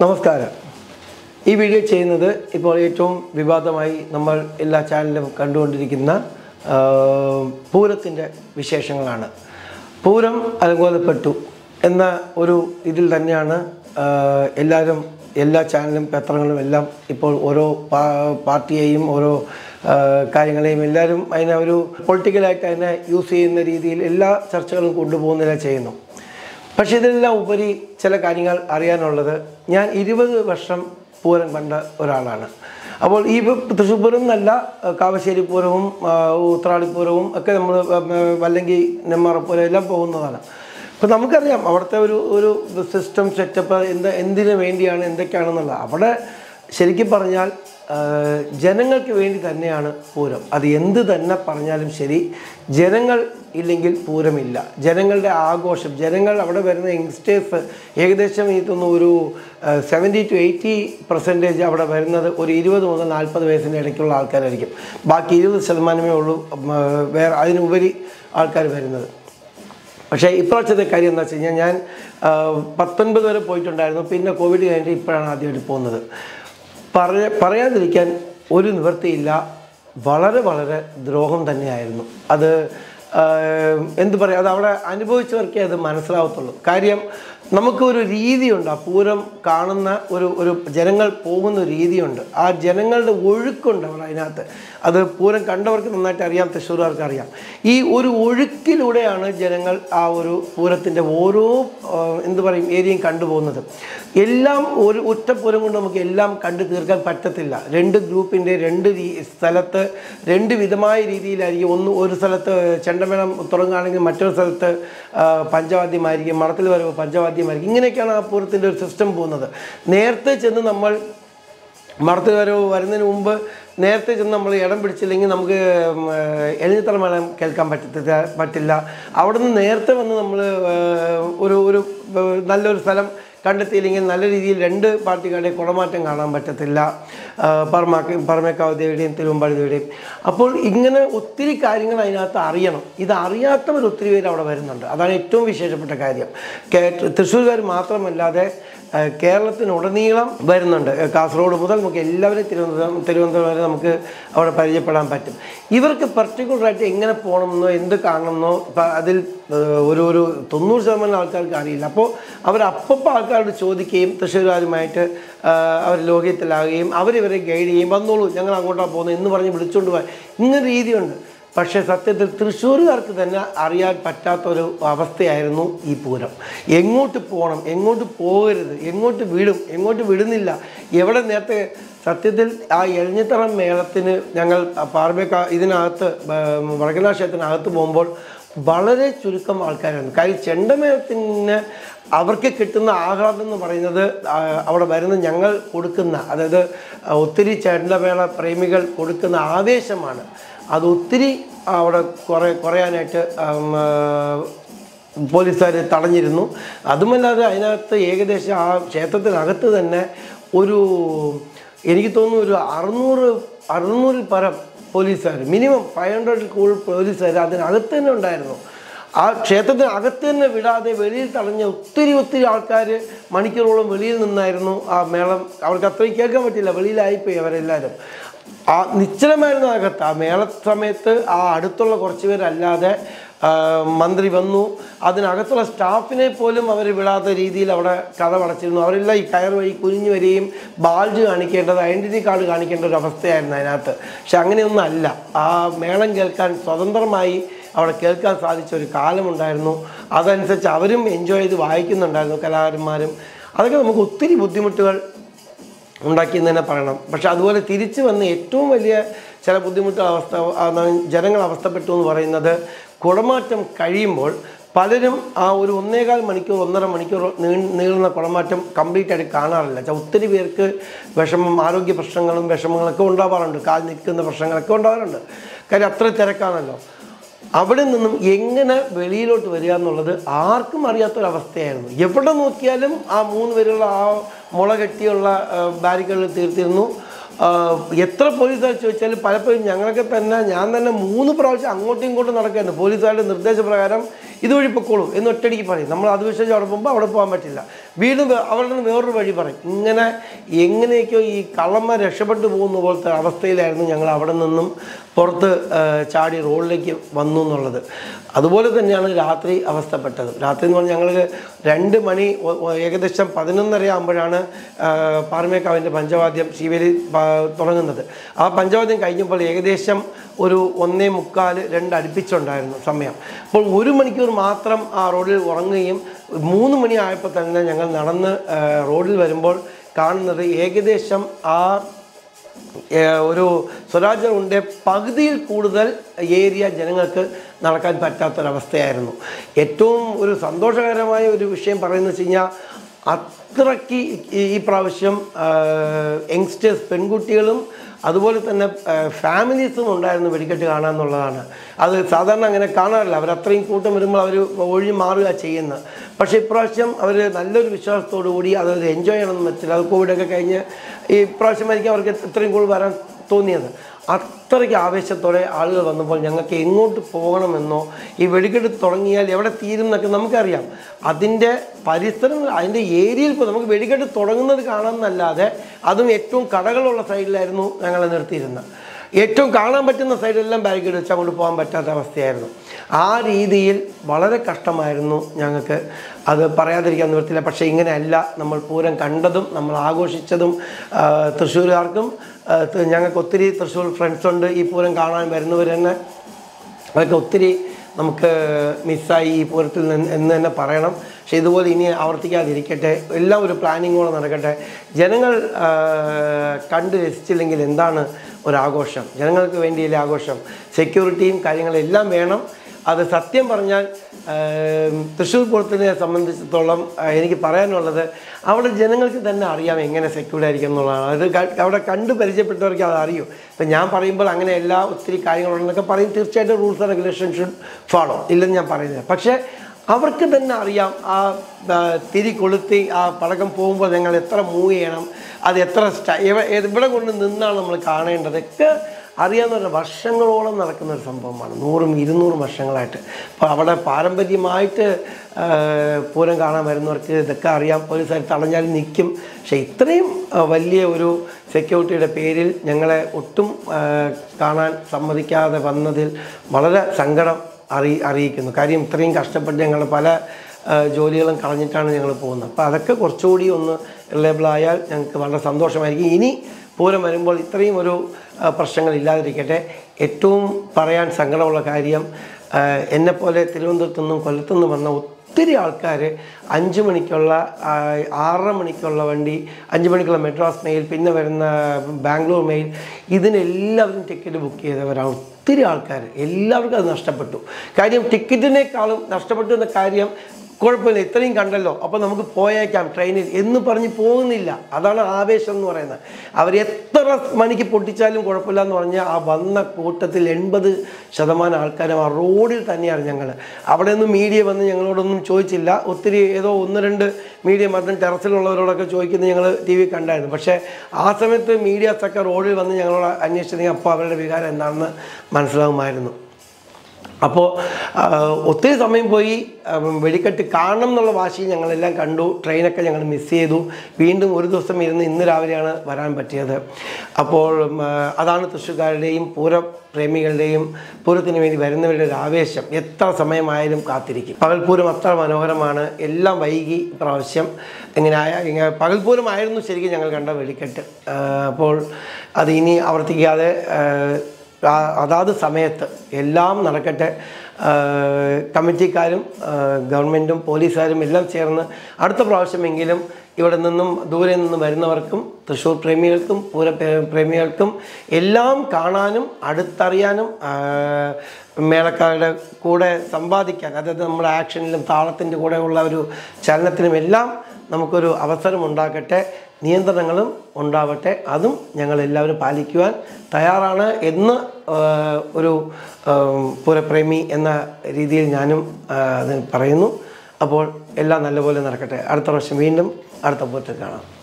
നമസ്കാരം. ഈ വീഡിയോ ചെയ്യുന്നത് ഇപ്പോൾ ഏറ്റവും വിവാദമായി നമ്മൾ എല്ലാ ചാനലിലും കണ്ടുകൊണ്ടിരിക്കുന്ന പൂരത്തിൻ്റെ വിശേഷങ്ങളാണ്. പൂരം അലങ്കോലപ്പെട്ടു എന്ന ഒരു ഇതിൽ തന്നെയാണ് എല്ലാവരും എല്ലാ ചാനലും പത്രങ്ങളും എല്ലാം ഇപ്പോൾ ഓരോ പാർട്ടിയെയും ഓരോ കാര്യങ്ങളെയും എല്ലാവരും അതിനെ ഒരു പൊളിറ്റിക്കലായിട്ട് അതിനെ യൂസ് ചെയ്യുന്ന രീതിയിൽ എല്ലാ ചർച്ചകളും കൊണ്ടുപോകുന്നില്ല ചെയ്യുന്നു. പക്ഷേ ഇതെല്ലാം ഉപരി ചില കാര്യങ്ങൾ അറിയാനുള്ളത്, ഞാൻ 20 വർഷം പൂരം കണ്ട ഒരാളാണ്. അപ്പോൾ ഈ തൃശ്ശൂർ പൂരം എന്നല്ല, കാവശ്ശേരി പൂരവും ഉത്രാളിപ്പൂരവും ഒക്കെ നമ്മൾ അല്ലെങ്കിൽ നെന്മാറപ്പൂരം എല്ലാം പോകുന്നതാണ്. അപ്പോൾ നമുക്കറിയാം അവിടുത്തെ ഒരു സിസ്റ്റം സെറ്റപ്പ് എന്തിനു വേണ്ടിയാണ് എന്തൊക്കെയാണെന്നുള്ളത്. അവിടെ ശരിക്കും പറഞ്ഞാൽ ജനങ്ങൾക്ക് വേണ്ടി തന്നെയാണ് പൂരം. അത് എന്ത് തന്നെ പറഞ്ഞാലും ശരി, ജനങ്ങൾ ഇല്ലെങ്കിൽ പൂരമില്ല. ജനങ്ങളുടെ ആഘോഷം, ജനങ്ങൾ അവിടെ വരുന്ന യങ്സ്റ്റേഴ്സ് ഏകദേശം ഇതൊന്നും ഒരു 70 to 80% അവിടെ വരുന്നത് ഒരു 20 മുതൽ 40 വയസ്സിൻ്റെ ഇടയ്ക്കുള്ള ആൾക്കാരായിരിക്കും. ബാക്കി 20% ഉള്ളൂ വേറെ അതിനുപരി ആൾക്കാർ വരുന്നത്. പക്ഷേ ഇപ്രാവശ്യത്തെ കാര്യം എന്താ വെച്ച് കഴിഞ്ഞാൽ, ഞാൻ 19 വരെ പോയിട്ടുണ്ടായിരുന്നു. പിന്നെ കോവിഡ് കഴിഞ്ഞിട്ട് ഇപ്പോഴാണ് ആദ്യമായിട്ട് പോകുന്നത്. പറയാതിരിക്കാൻ ഒരു നിവൃത്തിയില്ല. വളരെ വളരെ ദ്രോഹം തന്നെയായിരുന്നു അത്. എന്തു പറയുക, അത് അവിടെ അനുഭവിച്ചവർക്കേ അത് മനസ്സിലാവത്തുള്ളൂ. കാര്യം നമുക്കൊരു രീതിയുണ്ട്, ആ പൂരം കാണുന്ന ഒരു ജനങ്ങൾ പോകുന്ന ഒരു രീതിയുണ്ട്. ആ ജനങ്ങളുടെ ഒഴുക്കുണ്ട് അവിടെ അതിനകത്ത്. അത് പൂരം കണ്ടവർക്ക് നന്നായിട്ട് അറിയാം, തൃശ്ശൂർകാർക്ക് അറിയാം. ഈ ഒരു ഒഴുക്കിലൂടെയാണ് ജനങ്ങൾ ആ ഒരു പൂരത്തിൻ്റെ ഓരോ ഏരിയയും കണ്ടുപോകുന്നത്. എല്ലാം ഒരു ഒറ്റപ്പൂരം കൊണ്ട് നമുക്ക് എല്ലാം കണ്ടു തീർക്കാൻ പറ്റത്തില്ല. 2 ഗ്രൂപ്പിൻ്റെ 2 സ്ഥലത്ത് 2 വിധമായ രീതിയിലായിരിക്കും. ഒരു സ്ഥലത്ത് ചെണ്ടമേളം തുടങ്ങുകയാണെങ്കിൽ മറ്റൊരു സ്ഥലത്ത് പഞ്ചവാദ്യമായിരിക്കും, മഠത്തിൽ വരുമ്പോൾ പഞ്ചവാദ്യമായിരിക്കും. ഇങ്ങനെയൊക്കെയാണ് ആ പൂരത്തിൻ്റെ ഒരു സിസ്റ്റം പോകുന്നത്. നേരത്തെ ചെന്ന് നമ്മൾ മഠത്തിൽ വരുന്നതിന് മുമ്പ് നേരത്തെ ചെന്ന് നമ്മൾ ഇടം പിടിച്ചില്ലെങ്കിൽ നമുക്ക് എഴുന്നേൽത്തറ മേളം കേൾക്കാൻ പറ്റില്ല. അവിടെ നിന്ന് നേരത്തെ വന്ന് നമ്മൾ ഒരു നല്ലൊരു സ്ഥലം കണ്ടെത്തിയില്ലെങ്കിൽ നല്ല രീതിയിൽ 2 പാർട്ടികളുടെ കുടമാറ്റം കാണാൻ പറ്റത്തില്ല, പറമേക്കാവ് ദേവിയുടെയും തിരുവമ്പാടി ദേവിയുടെയും. അപ്പോൾ ഇങ്ങനെ ഒത്തിരി കാര്യങ്ങൾ അതിനകത്ത് അറിയണം. ഇത് അറിയാത്തവർ ഒത്തിരി പേര് അവിടെ വരുന്നുണ്ട്. അതാണ് ഏറ്റവും വിശേഷപ്പെട്ട കാര്യം. തൃശ്ശൂർകാർ മാത്രമല്ലാതെ കേരളത്തിനുടനീളം വരുന്നുണ്ട്. കാസർഗോഡ് മുതൽ നമുക്ക് എല്ലാവരും തിരുവനന്തപുരം വരെ നമുക്ക് അവിടെ പരിചയപ്പെടാൻ പറ്റും. ഇവർക്ക് പർട്ടിക്കുലറായിട്ട് എങ്ങനെ പോകണമെന്നോ എന്ത് കാണണമെന്നോ അതിൽ ഒരു 90% ആൾക്കാർക്ക് അറിയില്ല. അപ്പോൾ അവരപ്പോൾ ആൾക്കാരോട് ചോദിക്കുകയും തൃശ്ശൂരുകാരുമായിട്ട് അവർ ലോകത്തിലാകുകയും അവരിവരെ ഗൈഡ് ചെയ്യും. വന്നോളൂ, ഞങ്ങൾ അങ്ങോട്ടാണ് പോകുന്നത് എന്ന് പറഞ്ഞ് വിളിച്ചുകൊണ്ട് പോകാൻ ഇങ്ങനെ രീതിയുണ്ട്. പക്ഷേ സത്യത്തിൽ തൃശ്ശൂരുകാർക്ക് തന്നെ അറിയാൻ പറ്റാത്തൊരു അവസ്ഥയായിരുന്നു ഈ പൂരം. എങ്ങോട്ട് പോകണം, എങ്ങോട്ട് പോകരുത്, എങ്ങോട്ട് വിടും, എങ്ങോട്ട് വിടുന്നില്ല, എവിടെ. നേരത്തെ സത്യത്തിൽ ആ എഴുന്നേൽത്തറ മേളത്തിന് ഞങ്ങൾ ഇതിനകത്ത് വടക്കനാഥ ക്ഷേത്രത്തിനകത്ത് പോകുമ്പോൾ വളരെ ചുരുക്കം ആൾക്കാരായിരുന്നു. കാര്യം ചെണ്ടമേളത്തിന് അവർക്ക് കിട്ടുന്ന ആഹ്ലാദം എന്ന് പറയുന്നത് അവിടെ വരുന്ന ഞങ്ങൾ കൊടുക്കുന്ന, അതായത് ഒത്തിരി ചെണ്ടമേള പ്രേമികൾ കൊടുക്കുന്ന ആവേശമാണ്. അത് ഒത്തിരി അവിടെ കുറയാനായിട്ട് പോലീസുകാർ തടഞ്ഞിരുന്നു. അതുമല്ലാതെ അതിനകത്ത് ഏകദേശം ആ ക്ഷേത്രത്തിനകത്ത് തന്നെ എനിക്ക് തോന്നുന്നു ഒരു 600 പരം പോലീസുകാർ, മിനിമം 500 കൂടുതൽ പോലീസുകാർ അതിനകത്ത് തന്നെ ഉണ്ടായിരുന്നു. ആ ക്ഷേത്രത്തിനകത്ത് തന്നെ വിടാതെ വെളിയിൽ തടഞ്ഞ ഒത്തിരി ആൾക്കാർ മണിക്കൂറോളം വെളിയിൽ നിന്നായിരുന്നു ആ മേളം. അവർക്ക് അത്രയും കേൾക്കാൻ പറ്റില്ല, വെളിയിലായിപ്പോയി അവരെല്ലാവരും. ആ നിശ്ചലമായിരുന്നു അകത്ത്. ആ മേള സമയത്ത് ആ അടുത്തുള്ള കുറച്ച് പേരല്ലാതെ മന്ത്രി വന്നു, അതിനകത്തുള്ള സ്റ്റാഫിനെ പോലും അവർ വിടാത്ത രീതിയിൽ അവിടെ കഥ അടച്ചിരുന്നു. അവരെല്ലാം ഈ കയർ വഴി കുനിഞ്ഞു വരികയും ബാഡ്ജ് കാണിക്കേണ്ടത്, ഐഡൻറ്റിറ്റി കാർഡ് കാണിക്കേണ്ട ഒരു അവസ്ഥയായിരുന്നു അതിനകത്ത്. പക്ഷെ അങ്ങനെയൊന്നും അല്ല. ആ മേളം കേൾക്കാൻ സ്വതന്ത്രമായി അവിടെ കേൾക്കാൻ സാധിച്ച ഒരു കാലമുണ്ടായിരുന്നു. അതനുസരിച്ച് അവരും എൻജോയ് ചെയ്ത് വായിക്കുന്നുണ്ടായിരുന്നു, കലാകാരന്മാരും. അതൊക്കെ നമുക്ക് ഒത്തിരി ബുദ്ധിമുട്ടുകൾ ഉണ്ടാക്കിയെന്ന് തന്നെ പറയണം. പക്ഷെ അതുപോലെ തിരിച്ചു വന്ന് ഏറ്റവും വലിയ ചില ജനങ്ങൾ അവസ്ഥപ്പെട്ടു എന്ന് പറയുന്നത്, കുടമാറ്റം കഴിയുമ്പോൾ പലരും ആ ഒരു 1.25 മണിക്കൂർ 1.5 മണിക്കൂർ നീളുന്ന കുടമാറ്റം കംപ്ലീറ്റ് ആയിട്ട് കാണാറില്ല. ഒത്തിരി പേർക്ക് ആരോഗ്യ പ്രശ്നങ്ങളും വിഷമങ്ങളൊക്കെ ഉണ്ടാവാറുണ്ട്, കാൽ നിൽക്കുന്ന പ്രശ്നങ്ങളൊക്കെ ഉണ്ടാവാറുണ്ട്. കാര്യം അത്ര തിരക്കാണല്ലോ. അവിടെ നിന്നും എങ്ങനെ വെളിയിലോട്ട് വരിക എന്നുള്ളത് ആർക്കും അറിയാത്തൊരവസ്ഥയായിരുന്നു. എവിടെ നോക്കിയാലും ആ 3 പേരുള്ള ആ മുള കെട്ടിയുള്ള ബാരിക്കേഡിൽ തീർത്തിരുന്നു. എത്ര പോലീസുകാർ ചോദിച്ചാലും പലപ്പോഴും ഞാൻ തന്നെ 3 പ്രാവശ്യം അങ്ങോട്ടും ഇങ്ങോട്ടും നടക്കുകയായിരുന്നു. പോലീസുകാരുടെ നിർദ്ദേശപ്രകാരം ഇതുവഴി പൊക്കോളൂ എന്ന് ഒറ്റയടിക്ക് പറയും. നമ്മൾ അത് വിശ്വസിച്ച് അവിടെ പോകുമ്പോൾ അവിടെ പോകാൻ പറ്റില്ല. വീണ്ടും അവിടെ നിന്ന് വേറൊരു വഴി പറയും. ഇങ്ങനെ എങ്ങനെയൊക്കെയോ ഈ കള്ളന്മാർ രക്ഷപ്പെട്ടു പോകുന്ന പോലത്തെ അവസ്ഥയിലായിരുന്നു ഞങ്ങൾ അവിടെ നിന്നും പുറത്ത് ചാടി റോഡിലേക്ക് വന്നു എന്നുള്ളത്. അതുപോലെ തന്നെയാണ് രാത്രി അവസ്ഥപ്പെട്ടത്. രാത്രി എന്ന് പറഞ്ഞാൽ ഞങ്ങൾ 2 മണി ഏകദേശം 11:30 ആകുമ്പോഴാണ് പാറമേക്കാവിൻ്റെ പഞ്ചവാദ്യം ശിവേലി തുടങ്ങുന്നത്. ആ പഞ്ചവാദ്യം കഴിഞ്ഞപ്പോൾ ഏകദേശം ഒരു 1:45, 2 അടുപ്പിച്ചുണ്ടായിരുന്നു സമയം. അപ്പോൾ 1 മണിക്കൂർ മാത്രം ആ റോഡിൽ ഉറങ്ങുകയും 3 മണി ആയപ്പോൾ തന്നെ ഞങ്ങൾ നടന്ന് റോഡിൽ വരുമ്പോൾ കാണുന്നത് ഏകദേശം ആ ഒരു സ്വരാജ് റോഡിൻ്റെ പകുതിയിൽ കൂടുതൽ ഏരിയ ജനങ്ങൾക്ക് നടക്കാൻ പറ്റാത്തൊരവസ്ഥയായിരുന്നു. ഏറ്റവും ഒരു സന്തോഷകരമായ ഒരു വിഷയം പറയുന്നത് വെച്ച് കഴിഞ്ഞാൽ അത്രയ്ക്ക് ഈ പ്രാവശ്യം യങ്സ്റ്റേഴ്സ് പെൺകുട്ടികളും അതുപോലെ തന്നെ ഫാമിലീസും ഉണ്ടായിരുന്നു വെടിക്കെട്ട് കാണാമെന്നുള്ളതാണ്. അത് സാധാരണ അങ്ങനെ കാണാറില്ല. അവരത്രയും കൂട്ടം വരുമ്പോൾ അവർ ഒഴിഞ്ഞു മാറുക ചെയ്യുന്നത്. പക്ഷേ ഇപ്രാവശ്യം അവർ നല്ലൊരു വിശ്വാസത്തോടു കൂടി അതൊരു എൻജോയ് ചെയ്യണമെന്ന് വെച്ചില്ല. അത് കോവിഡൊക്കെ കഴിഞ്ഞ് ഈ പ്രാവശ്യമായിരിക്കും അവർക്ക് ഇത്രയും കൂടുതൽ വരാൻ തോന്നിയത്. അത്രയ്ക്ക് ആവേശത്തോടെ ആളുകൾ വന്നപ്പോൾ ഞങ്ങൾക്ക് എങ്ങോട്ട് പോകണമെന്നോ ഈ വെടിക്കെട്ട് തുടങ്ങിയാൽ എവിടെ തീരും എന്നൊക്കെ നമുക്കറിയാം. അതിൻ്റെ പരിസരം അതിൻ്റെ ഏരിയയിൽ ഇപ്പോൾ നമുക്ക് വെടിക്കെട്ട് തുടങ്ങുന്നത് കാണാമെന്നല്ലാതെ അതും ഏറ്റവും കടകളുള്ള സൈഡിലായിരുന്നു ഞങ്ങൾ നിർത്തിയിരുന്നത്. ഏറ്റവും കാണാൻ പറ്റുന്ന സൈഡിലെല്ലാം ബാരിക്കേഡ് വെച്ച് അങ്ങോട്ട് പോകാൻ പറ്റാത്ത അവസ്ഥയായിരുന്നു. ആ രീതിയിൽ വളരെ കഷ്ടമായിരുന്നു ഞങ്ങൾക്ക്. അത് പറയാതിരിക്കാൻ നിവൃത്തില്ല. പക്ഷേ ഇങ്ങനെയല്ല നമ്മൾ പൂരം കണ്ടതും നമ്മൾ ആഘോഷിച്ചതും. തൃശ്ശൂരുകാർക്കും ഞങ്ങൾക്ക് ഒത്തിരി തൃശ്ശൂർ ഫ്രണ്ട്സുണ്ട്. ഈ പൂരം കാണാൻ വരുന്നവർ തന്നെ അതൊക്കെ ഒത്തിരി നമുക്ക് മിസ്സായി ഈ പൂരത്തിൽ എന്ന് തന്നെ പറയണം. പക്ഷേ ഇതുപോലെ ഇനി ആവർത്തിക്കാതിരിക്കട്ടെ. എല്ലാം ഒരു പ്ലാനിങ്ങോടെ നടക്കട്ടെ. ജനങ്ങൾ കണ്ട് രസിച്ചില്ലെങ്കിൽ എന്താണ് ഒരാഘോഷം? ജനങ്ങൾക്ക് വേണ്ടിയില്ലേ ആഘോഷം? സെക്യൂരിറ്റിയും കാര്യങ്ങളെല്ലാം വേണം. അത് സത്യം പറഞ്ഞാൽ തൃശ്ശൂർ പൂരത്തിനെ സംബന്ധിച്ചിടത്തോളം എനിക്ക് പറയാനുള്ളത് അവിടെ ജനങ്ങൾക്ക് തന്നെ അറിയാം എങ്ങനെ സെക്യൂർഡ് ആയിരിക്കും എന്നുള്ളതാണ്. അത് അവിടെ കണ്ട് പരിചയപ്പെട്ടവർക്ക് അത് അറിയൂ. ഇപ്പം ഞാൻ പറയുമ്പോൾ അങ്ങനെ എല്ലാ ഒത്തിരി കാര്യങ്ങളുണ്ടെന്നൊക്കെ പറയും. തീർച്ചയായിട്ടും rules and regulation should follow, ഇല്ലെന്ന് ഞാൻ പറയുന്നില്ല. പക്ഷേ അവർക്ക് തന്നെ അറിയാം ആ തിരി കൊളുത്തി ആ പടക്കം പോകുമ്പോൾ ഞങ്ങൾ എത്ര മൂവ് ചെയ്യണം, അത് എത്ര ഇവിടെ കൊണ്ട് നിന്നാണ് നമ്മൾ കാണേണ്ടതൊക്കെ അറിയാവുന്ന വർഷങ്ങളോളം നടക്കുന്നൊരു സംഭവമാണ്. 100-200 വർഷങ്ങളായിട്ട്. അപ്പോൾ അവിടെ പാരമ്പര്യമായിട്ട് പൂരം കാണാൻ വരുന്നവർക്ക് ഇതൊക്കെ അറിയാം. പോലീസുകാർ തടഞ്ഞാൽ നിൽക്കും. പക്ഷേ ഇത്രയും വലിയ ഒരു സെക്യൂരിറ്റിയുടെ പേരിൽ ഞങ്ങളെ ഒട്ടും കാണാൻ സമ്മതിക്കാതെ വന്നതിൽ വളരെ സങ്കടം അറിയിക്കുന്നു. കാര്യം ഇത്രയും കഷ്ടപ്പെട്ട് ഞങ്ങൾ പല ജോലികളും കളഞ്ഞിട്ടാണ് ഞങ്ങൾ പോകുന്നത്. അപ്പോൾ അതൊക്കെ കുറച്ചുകൂടി ഒന്ന് റിലയബിളായാൽ ഞങ്ങൾക്ക് വളരെ സന്തോഷമായിരിക്കും. ഇനി പൂരം വരുമ്പോൾ ഇത്രയും ഒരു പ്രശ്നങ്ങളില്ലാതിരിക്കട്ടെ. ഏറ്റവും പറയാൻ സങ്കടമുള്ള കാര്യം, എന്നെപ്പോലെ തിരുവനന്തപുരത്തു നിന്നും കൊല്ലത്തു നിന്നും വന്ന ഒത്തിരി ആൾക്കാർ 5 മണിക്കുള്ള 6:30 മണിക്കുള്ള വണ്ടി, 5 മണിക്കുള്ള മെഡ്രാസ് മെയിൽ, പിന്നെ വരുന്ന ബാംഗ്ലൂർ മെയിൽ, ഇതിനെല്ലാവരും ടിക്കറ്റ് ബുക്ക് ചെയ്തവരാണ് ഒത്തിരി ആൾക്കാർ. എല്ലാവർക്കും അത് നഷ്ടപ്പെട്ടു. കാര്യം ടിക്കറ്റിനേക്കാളും നഷ്ടപ്പെട്ടു എന്ന കാര്യം കുഴപ്പമില്ല, ഇത്രയും കണ്ടല്ലോ, അപ്പോൾ നമുക്ക് പോയേക്കാം ട്രെയിനിൽ എന്ന് പറഞ്ഞ് പോകുന്നില്ല. അതാണ് ആവേശം എന്ന് പറയുന്നത്. അവർ എത്ര മണിക്ക് പൊട്ടിച്ചാലും കുഴപ്പമില്ല എന്ന് പറഞ്ഞാൽ ആ വന്ന കൂട്ടത്തിൽ 80% ആൾക്കാരും ആ റോഡിൽ തന്നെയാണ്. ഞങ്ങൾ അവിടെ ഒന്നും മീഡിയ വന്ന് ഞങ്ങളോടൊന്നും ചോദിച്ചില്ല. ഒത്തിരി ഏതോ 1-2 മീഡിയ മാത്രം ടെറസിലുള്ളവരോടൊക്കെ ചോദിക്കുന്നത് ഞങ്ങൾ TV കണ്ടായിരുന്നു. പക്ഷേ ആ സമയത്ത് മീഡിയാസൊക്കെ റോഡിൽ വന്ന് ഞങ്ങളോട് അന്വേഷിച്ചിട്ടുണ്ടെങ്കിൽ അപ്പോൾ അവരുടെ വികാരം എന്താണെന്ന് മനസ്സിലാകുമായിരുന്നു. അപ്പോൾ ഒത്തിരി സമയം പോയി വെടിക്കെട്ട് കാണണം എന്നുള്ള വാശി ഞങ്ങളെല്ലാം കണ്ടു. ട്രെയിനൊക്കെ ഞങ്ങൾ മിസ് ചെയ്തു. വീണ്ടും ഒരു ദിവസം ഇരുന്ന് ഇന്ന് രാവിലെയാണ് വരാൻ പറ്റിയത്. അപ്പോൾ അതാണ് തൃശ്ശൂർക്കാരുടെയും പൂരപ്രേമികളുടെയും പൂരത്തിന് വേണ്ടി വരുന്നവരുടെ ഒരു ആവേശം. എത്ര സമയമായാലും കാത്തിരിക്കും. പകൽപ്പൂരം അത്ര മനോഹരമാണ്. എല്ലാം വൈകി പ്രാവശ്യം ഇങ്ങനെ പകൽപ്പൂരമായിരുന്നു ശരിക്കും ഞങ്ങൾ കണ്ട വെടിക്കെട്ട്. അപ്പോൾ അത് ഇനി ആവർത്തിക്കാതെ അതാത് സമയത്ത് എല്ലാം നടക്കട്ടെ. കമ്മിറ്റിക്കാരും ഗവൺമെൻറ്റും പോലീസുകാരും എല്ലാം ചേർന്ന് അടുത്ത പ്രാവശ്യമെങ്കിലും ഇവിടെ നിന്നും ദൂരെ നിന്ന് വരുന്നവർക്കും തൃശ്ശൂർ പ്രേമികൾക്കും പൂരപ്രേമികൾക്കും എല്ലാം കാണാനും അടുത്തറിയാനും മേളക്കാരുടെ കൂടെ സമ്പാദിക്കാൻ, അതായത് നമ്മുടെ ആക്ഷനിലും താളത്തിൻ്റെ കൂടെ ഉള്ള ഒരു ചലനത്തിനും എല്ലാം നമുക്കൊരു അവസരം ഉണ്ടാക്കട്ടെ. നിയന്ത്രണങ്ങളും ഉണ്ടാവട്ടെ. അതും ഞങ്ങളെല്ലാവരും പാലിക്കുവാൻ തയ്യാറാണ് എന്ന് ഒരു പൂരപ്രേമി എന്ന രീതിയിൽ ഞാനും അത് പറയുന്നു. അപ്പോൾ എല്ലാം നല്ലപോലെ നടക്കട്ടെ. അടുത്ത വർഷം വീണ്ടും അടുത്ത പൂരത്തിൽ കാണാം.